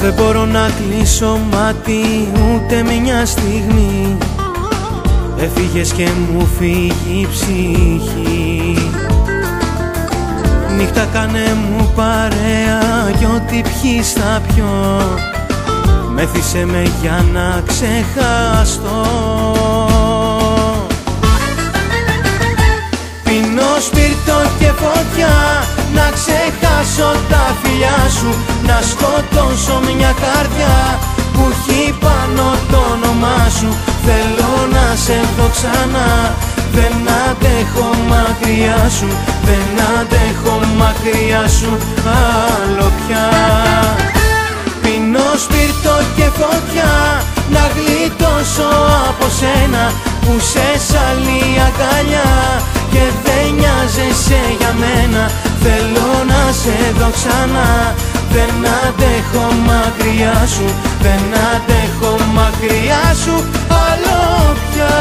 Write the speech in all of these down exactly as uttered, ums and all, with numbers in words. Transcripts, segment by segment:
Δεν μπορώ να κλείσω μάτι ούτε μια στιγμή. Έφυγες και μου φύγει η ψυχή. Νύχτα κάνε μου παρέα κι ό,τι πιείς θα πιω. Μέθησε με για να ξεχαστώ. Πίνω σπίρτο και φωτιά να ξεχάσω τα φιλιά σου. Να σκοτώσω μια καρδιά που έχει πάνω το όνομά σου. Θέλω να σε δω ξανά, δεν αντέχω μακριά σου. Δεν αντέχω μακριά σου άλλο πια. Πίνω σπίρτο και φωτιά να γλιτώσω από σένα που σε άλλη αγκαλιά και δεν νοιάζεσαι για μένα. Θέλω να σε δω ξανά, δεν αντέχω μακριά σου. Δεν αντέχω μακριά σου άλλο πια.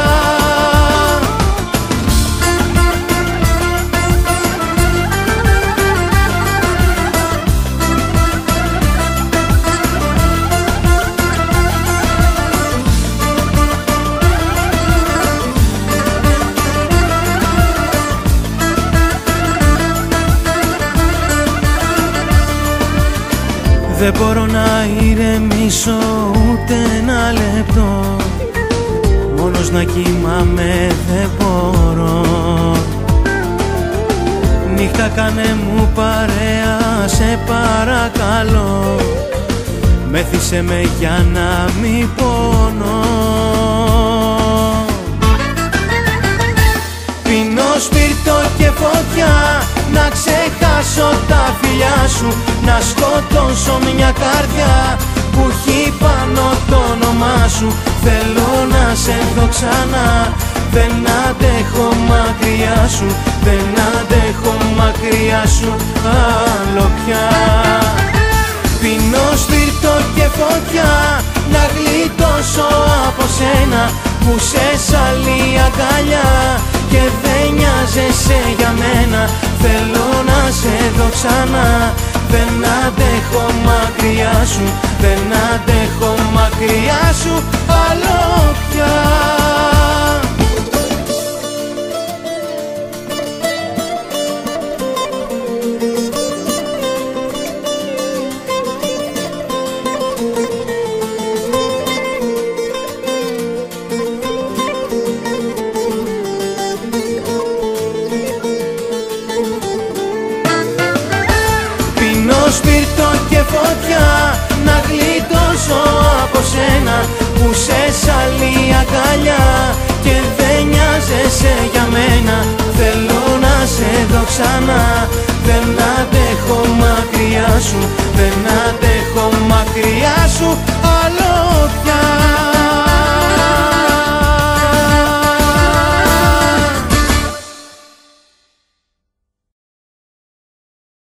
Δεν μπορώ να ηρεμήσω ούτε ένα λεπτό. Μόνος να κοιμάμαι δεν μπορώ. Νύχτα κάνε μου παρέα σε παρακαλώ. Μέθησε με για να μην πονώ. Πίνω σπίρτο και φωτιά να ξεχάσω τα φιλιά σου. Να σκοτώσω μια καρδιά που έχει πάνω το όνομά σου. Θέλω να σε δω ξανά, δεν αντέχω μακριά σου. Δεν αντέχω μακριά σου άλλο πια. Πίνω σπίρτο και φωτιά να γλιτώσω από σένα που σε άλλη αγκαλιά και δεν νοιάζεσαι για μένα. Θέλω να σε δω ξανά, δεν αντέχω μακριά σου. Δεν αντέχω μακριά σου άλλο πια. Σπίρτο και φωτιά να γλιτώσω από σένα που σε άλλη αγκαλιά και δεν νοιάζεσαι για μένα. Θέλω να σε δω ξανά, δεν αντέχω μακριά σου. Δεν αντέχω